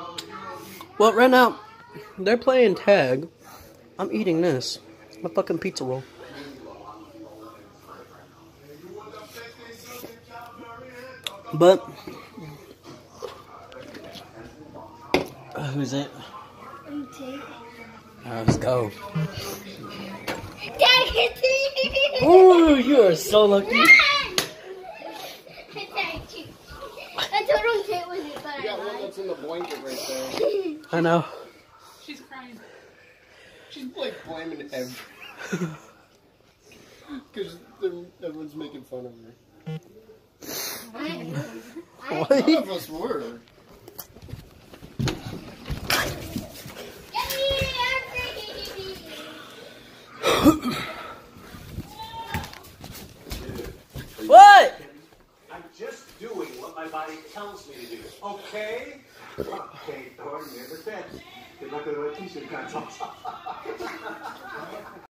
Well, right now, they're playing tag. I'm eating this. My fucking pizza roll. But, who's it? Let's go. Ooh, you are so lucky. I told him Kate was it, but You got one that's in the blanket right there. I know. She's crying. She's like blaming everyone. Because everyone's making fun of her. None of us were. What? I'm just doing what my body tells me to do. Okay? Okay, Thor, near the fence. Good luck with what t-shirt cuts off.